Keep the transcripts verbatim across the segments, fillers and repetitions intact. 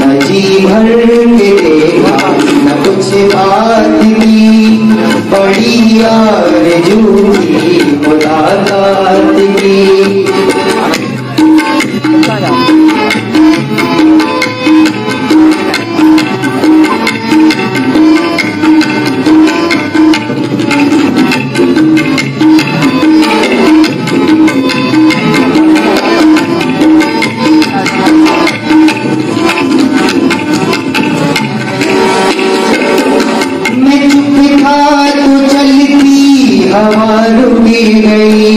न जी भर के देखा न कुछ बात की, बड़ी आरज़ू थी मुलाकात की। हवा रुकी गई,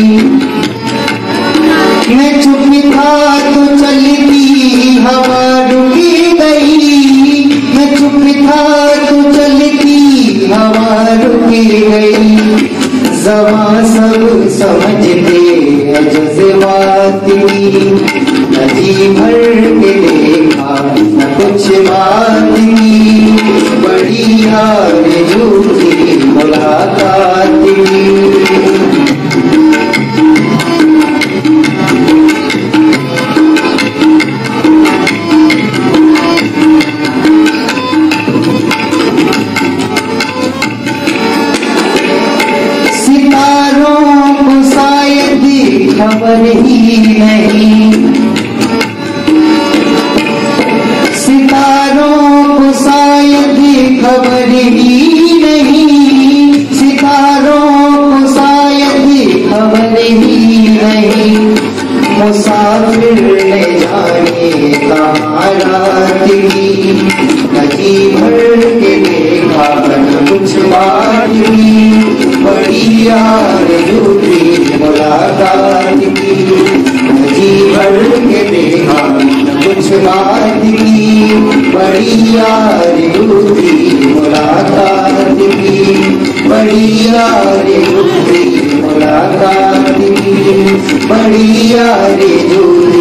मैं चुप था तो चलती हवा रुकी गई, मैं चुप था तो चलती हवा रुकी गई। ज़बां सब समझते हैं जज़्बात की, न जी भर के देखा न कुछ बात की, बड़ी आरज़ू थी मुलाकात की। सितारों को शायद खबर ही नहीं, सितारों को शायद खबर ही नहीं, सितारों को शायद खबर ही नहीं। मुसाफिर ने जाने कहाँ रात की, न जी भर के देखा न कुछ बात की, बड़ी आरज़ू थी मुलाकात की। न जी भर के देखा न कुछ बात की, बड़ी आरज़ू थी मुलाकात की, बड़ी आरज़ू थी मुलाकात की, बड़ी आरज़ू